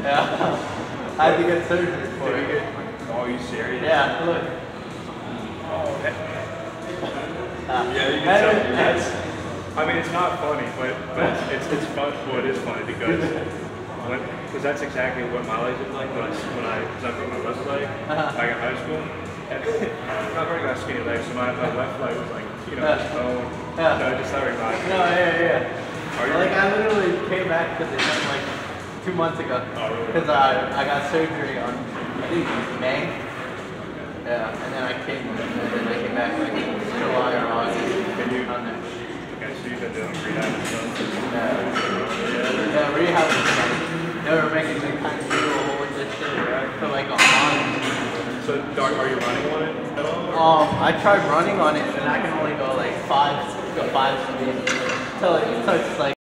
Yeah. I had to get surgery for it. Oh, are you serious? Yeah, look. Oh, yeah, you can tell. That's, I mean, it's not funny, but it's fun. Well, it is funny because that's exactly what my legs look like when I broke my left leg back in high school. And I've already got skinny legs, so my left leg was like, you know, just bone. Yeah. So just that reminds me. No, yeah. Like I literally came back to this like 2 months ago. Oh, really? Because I got surgery on, I think May. Yeah, and then I came back like July or August. On there. Okay, so you've been doing rehab and stuff? Yeah, rehab was fun. They were making me kind of do a whole bunch of shit for like a month. So, are you running on it at all? I tried running on it, and I can only go like 5 speeds. So it's like